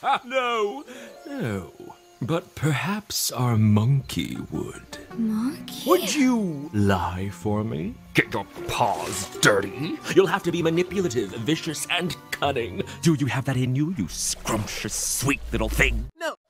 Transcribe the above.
No. No. But perhaps our monkey would. Monkey? Would you lie for me? Get your paws dirty. You'll have to be manipulative, vicious, and cunning. Do you have that in you, you scrumptious, sweet little thing? No.